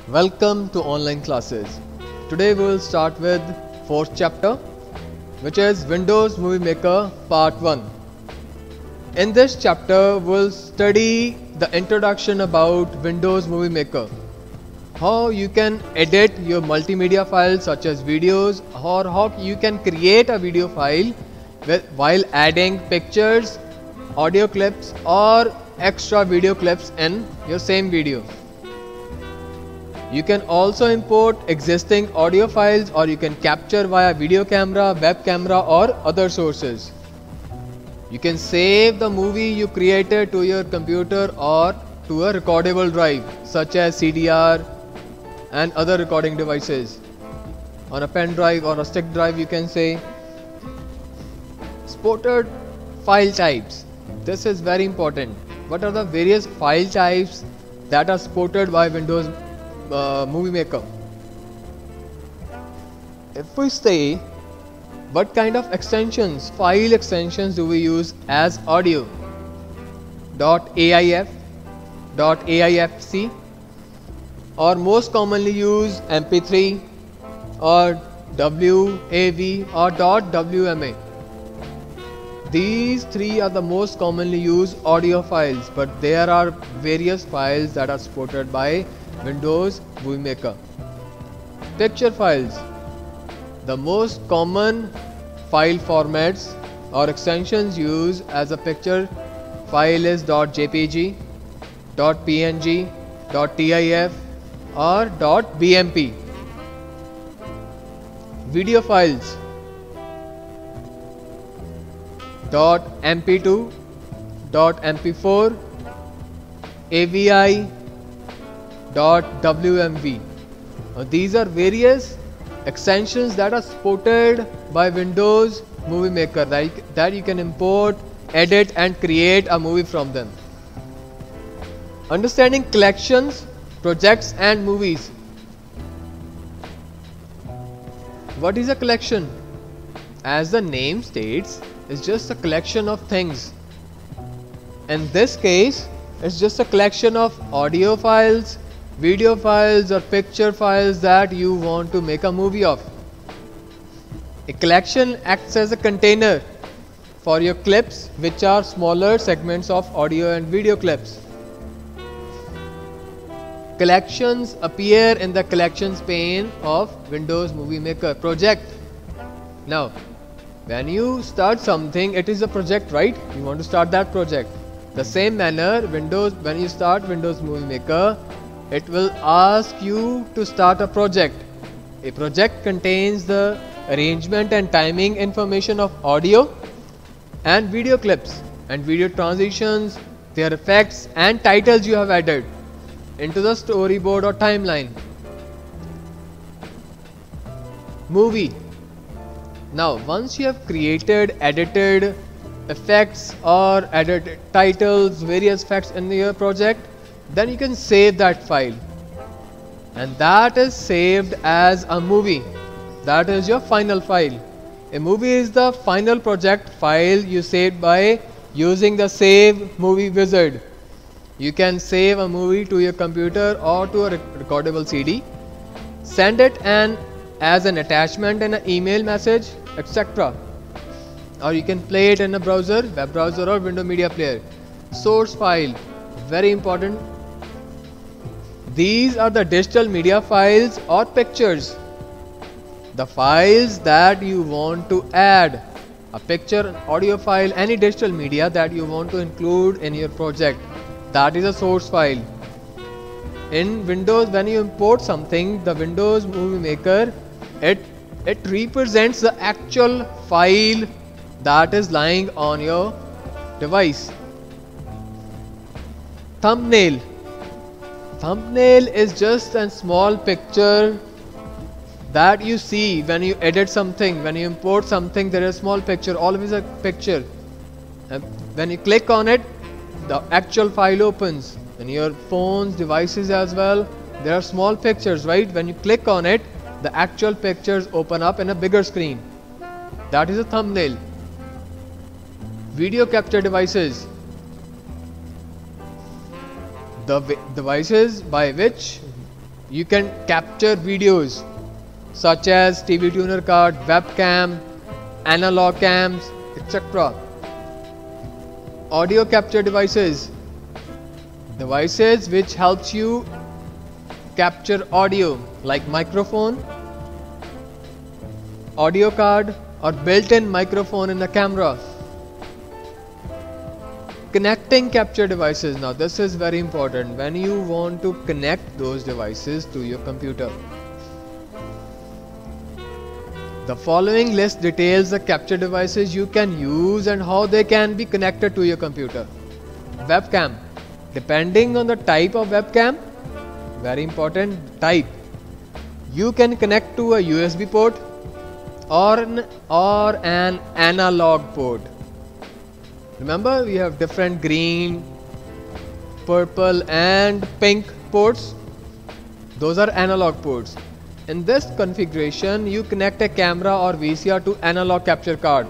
Welcome to online classes. Today we will start with fourth chapter, which is Windows Movie Maker Part 1. In this chapter we'll study the introduction about Windows Movie Maker, how you can edit your multimedia files such as videos, or how you can create a video file while adding pictures, audio clips or extra video clips in your same video. You can also import existing audio files, or you can capture via video camera, web camera or other sources. You can save the movie you created to your computer or to a recordable drive such as CDR and other recording devices, on a pen drive or a stick drive you can say. Supported file types. This is very important. What are the various file types that are supported by Windows Movie Maker? If we say what kind of extensions, file extensions do we use as audio? .aif, .aifc, or most commonly used MP3 or WAV or .wma. These three are the most commonly used audio files, but there are various files that are supported by Windows Movie Maker. Picture files. The most common file formats or extensions used as a picture file is .jpg, .png, .tif or .bmp. Video files. .mp2, .mp4, AVI, .wmv. These are various extensions that are supported by Windows Movie Maker, that you can import, edit and create a movie from them. Understanding collections, projects and movies. What is a collection? As the name states, it's just a collection of things. In this case, it's just a collection of audio files, video files or picture files that you want to make a movie of. A collection acts as a container for your clips, which are smaller segments of audio and video clips. Collections appear in the collections pane of Windows Movie Maker. Project. Now, when you start something, it is a project, right? You want to start that project. The same manner, when you start Windows Movie Maker, it will ask you to start a project. A project contains the arrangement and timing information of audio and video clips and video transitions, their effects and titles you have added into the storyboard or timeline. Movie. Now, once you have created, edited effects or added titles, various effects in your project, then you can save that file, and that is saved as a movie. That is your final file. A movie is the final project file you saved by using the Save Movie wizard. You can save a movie to your computer or to a recordable CD, send it as an attachment in an email message, etc. Or you can play it in a browser, web browser or window media player. Source file, very important. These are the digital media files or pictures, the files that you want to add, a picture, an audio file, any digital media that you want to include in your project. That is a source file. In Windows, when you import something, the Windows Movie Maker, it represents the actual file that is lying on your device. Thumbnail. Thumbnail is just a small picture that you see when you edit something. When you import something, there is a small picture, always a picture. And when you click on it, the actual file opens. In your phones, devices as well, there are small pictures, right? When you click on it, the actual pictures open up in a bigger screen. That is a thumbnail. Video capture devices. The devices by which You can capture videos such as TV tuner card, webcam, analog cams, etc. Audio capture devices which helps you capture audio like microphone, audio card or built-in microphone in the camera. Connecting capture devices. Now this is very important when you want to connect those devices to your computer. The following list details the capture devices you can use and how they can be connected to your computer. Webcam. Depending on the type of webcam, very important type, you can connect to a USB port or an analog port. Remember, we have different green, purple and pink ports. Those are analog ports. In this configuration, you connect a camera or VCR to analog capture card.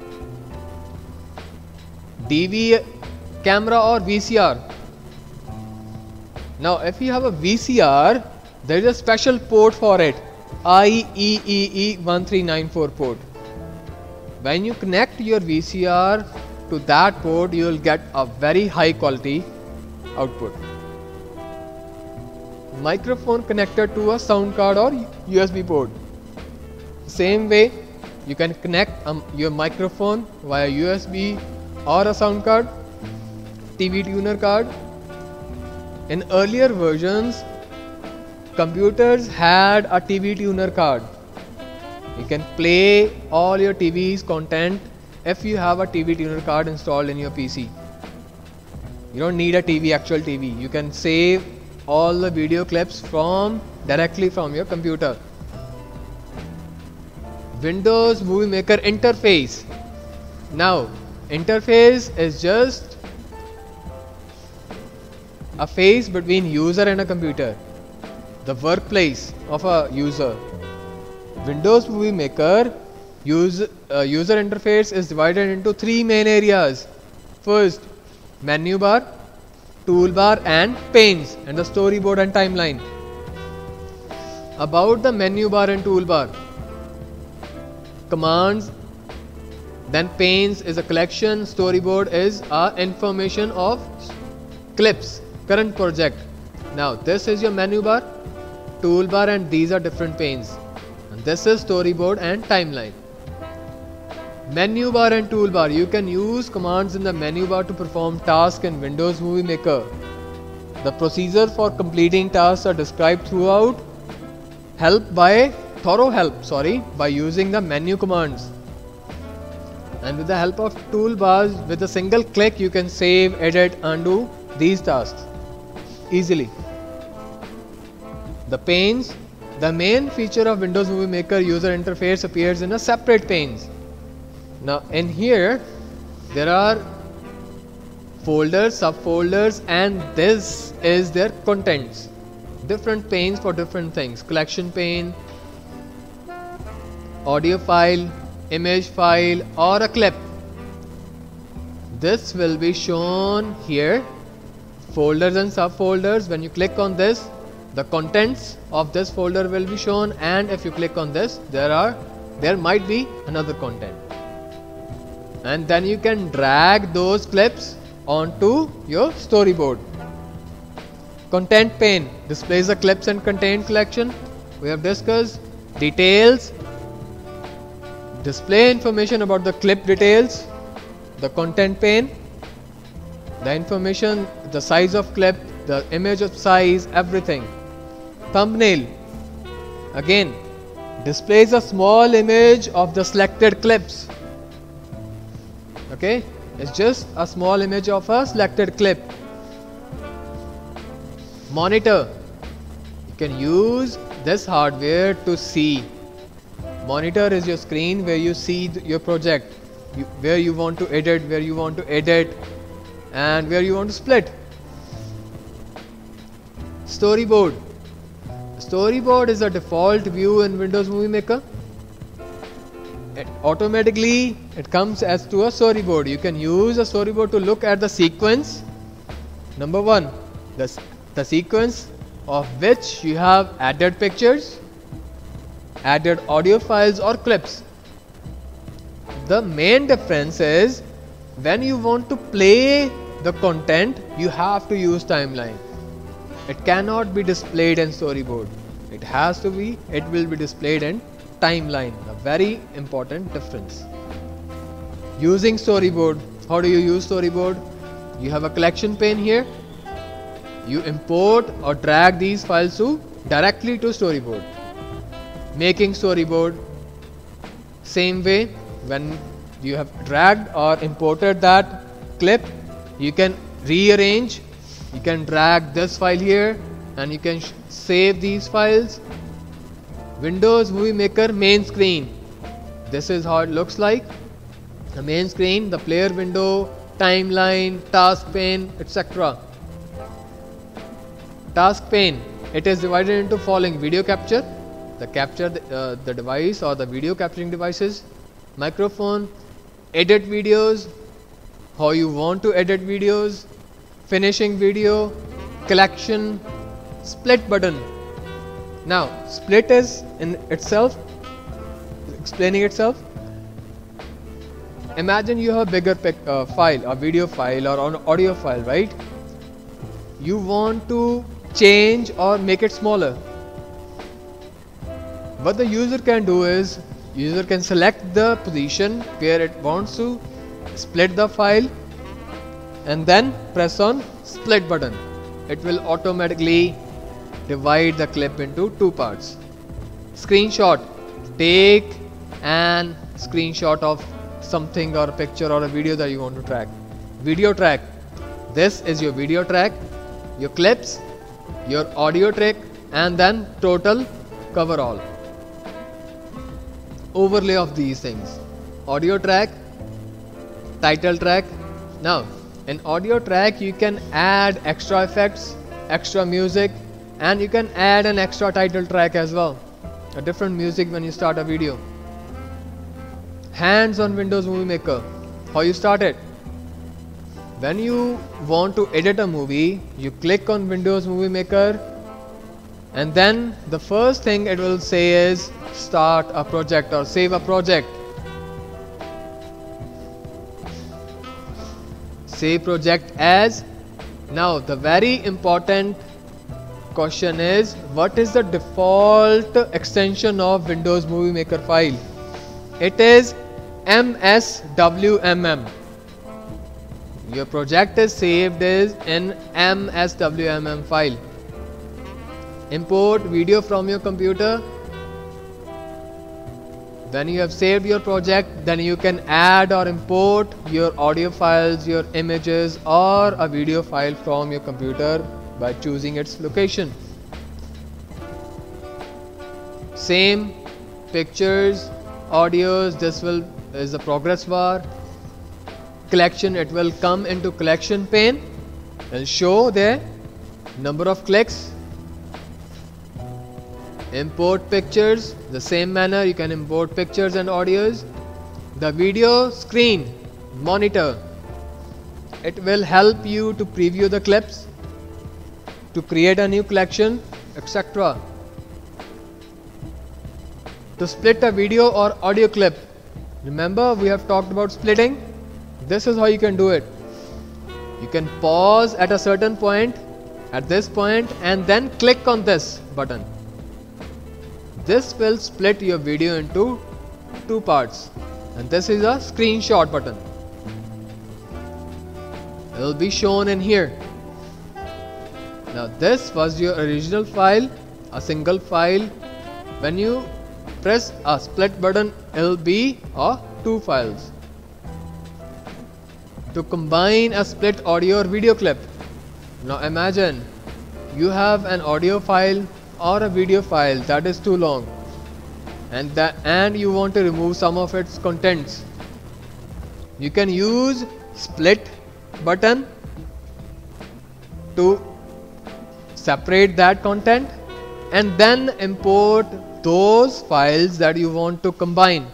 DV camera or VCR. Now, if you have a VCR, there is a special port for it, IEEE1394 port. When you connect your VCR to that port, you will get a very high quality output. Microphone connected to a sound card or USB port. Same way, you can connect your microphone via USB or a sound card, TV tuner card. In earlier versions, computers had a TV tuner card. You can play all your TV's content if you have a TV tuner card installed in your PC. You don't need a actual TV. You can save all the video clips directly from your computer. Windows Movie Maker interface. Now, interface is just a phase between user and a computer, the workplace of a user. Windows Movie Maker user interface is divided into three main areas. First, menu bar, toolbar and panes, and the storyboard and timeline. About the menu bar and toolbar, commands, then panes is a collection, storyboard is information of clips, current project. Now this is your menu bar, toolbar and these are different panes, and this is storyboard and timeline. Menu bar and toolbar, you can use commands in the menu bar to perform tasks in Windows Movie Maker. The procedure for completing tasks are described throughout by using the menu commands. And with the help of toolbars, with a single click you can save, edit, undo these tasks easily. The panes, the main feature of Windows Movie Maker user interface appears in a separate panes. Now in here there are folders, subfolders, and this is their contents. Different panes for different things. Collection pane, audio file, image file or a clip. This will be shown here. Folders and subfolders. When you click on this, the contents of this folder will be shown, and if you click on this, there might be another content. And then you can drag those clips onto your storyboard. Content pane displays the clips and content collection. We have discussed. Details display information about the clip details. The content pane, the information, the size of clip, the image of size, everything. Thumbnail again displays a small image of the selected clips. Okay, it's just a small image of a selected clip. Monitor, you can use this hardware to see. Monitor is your screen where you see your project, where you want to edit, and where you want to split. Storyboard. Storyboard is a default view in Windows Movie Maker. Automatically it comes as to a storyboard. You can use a storyboard to look at the sequence. Number one, the sequence of which you have added pictures, added audio files or clips. The main difference is when you want to play the content, you have to use timeline. It cannot be displayed in storyboard. It will be displayed in timeline. A very important difference. Using storyboard. How do you use storyboard? You have a collection pane here. You import or drag these files directly to storyboard. Making storyboard. Same way, when you have dragged or imported that clip, you can rearrange. You can drag this file here and you can save these files. Windows Movie Maker main screen. This is how it looks like. The main screen, the player window, timeline, task pane, etc. Task pane. It is divided into following: video capture, the device or the video capturing devices, microphone, edit videos, how you want to edit videos, finishing video, collection, split button. Now split is in itself explaining itself. Imagine you have a bigger file, a video file or an audio file, right? You want to change or make it smaller. What the user can do is, user can select the position where it wants to split the file and then press on split button. It will automatically divide the clip into two parts. Screenshot. Take an screenshot of something or a picture or a video that you want to track. Video track. This is your video track, your clips, your audio track, and then total cover all. Overlay of these things. Audio track, title track. Now in audio track you can add extra effects, extra music, and you can add an extra title track as well, a different music when you start a video. Hands on Windows Movie Maker. How you start it? When you want to edit a movie, you click on Windows Movie Maker and then the first thing it will say is start a project or save a project. Save project as. Now the very important question is, what is the default extension of Windows Movie Maker file? It is MSWMM. Your project is saved in MSWMM file. Import video from your computer. When you have saved your project, then you can add or import your audio files, your images, or a video file from your computer by choosing its location. Same pictures, audios, this is the progress bar. Collection, it will come into collection pane and show the number of clicks. Import pictures, the same manner you can import pictures and audios. The video screen, monitor, it will help you to preview the clips, to create a new collection, etc. To split a video or audio clip, remember we have talked about splitting. This is how you can do it. You can pause at a certain point, at this point, and then click on this button. This will split your video into two parts, and this is a screenshot button. It will be shown in here. Now this was your original file, a single file. When you press a split button, it will be two files. To combine a split audio or video clip. Now imagine you have an audio file or a video file that is too long, and you want to remove some of its contents. You can use split button to separate that content and then import those files that you want to combine.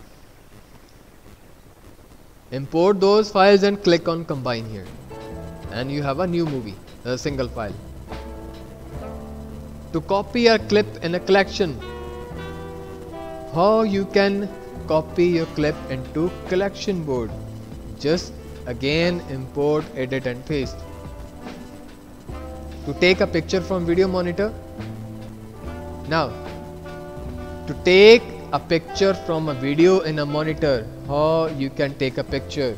Import those files and click on combine here, and you have a new movie, a single file. to copy a clip in a collection. How you can copy your clip into collection board? Just again import, edit and paste. To take a picture from video monitor. Now, to take a picture from a video in a monitor, how you can take a picture?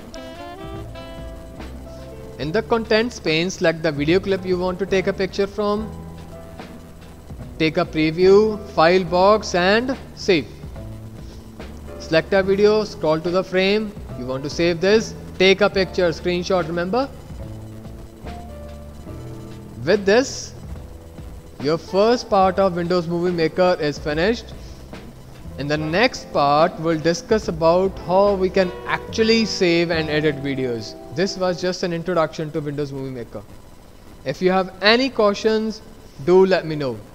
In the contents pane, select the video clip you want to take a picture from. Take a preview, file box and save. Select a video, scroll to the frame, you want to save this, take a picture, screenshot, remember? With this, your first part of Windows Movie Maker is finished. In the next part, we'll discuss about how we can actually save and edit videos. This was just an introduction to Windows Movie Maker. If you have any questions, do let me know.